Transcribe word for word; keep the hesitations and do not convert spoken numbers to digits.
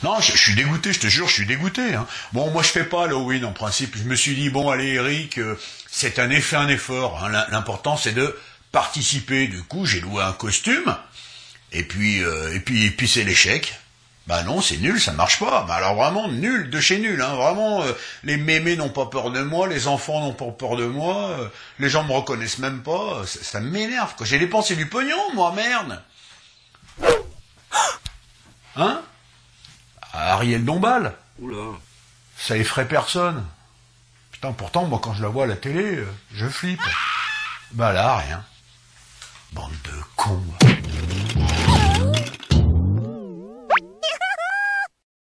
Non, je, je suis dégoûté, je te jure, je suis dégoûté. Hein. Bon, moi je fais pas Halloween en principe. Je me suis dit, bon allez Eric, euh, c'est un effet, un effort. Hein. L'important c'est de participer. Du coup, j'ai loué un costume, et puis, euh, et puis, et puis c'est l'échec. Bah non, c'est nul, ça marche pas. Bah alors vraiment nul, de chez nul. Hein. Vraiment, euh, les mémés n'ont pas peur de moi, les enfants n'ont pas peur de moi, euh, les gens me reconnaissent même pas. Ça, ça m'énerve. J'ai dépensé du pognon, moi, merde. Hein? Ariel Dombal. Oula. Ça effraie personne. Putain, pourtant, moi, quand je la vois à la télé, euh, je flippe. Bah là, rien. Bande de cons.